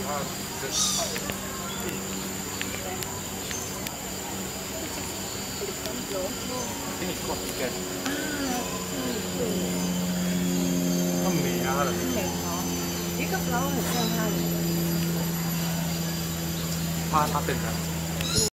啊，这是。给你挂一个。它美啊了。 美哦，一个 flower 很像它的。 它变成。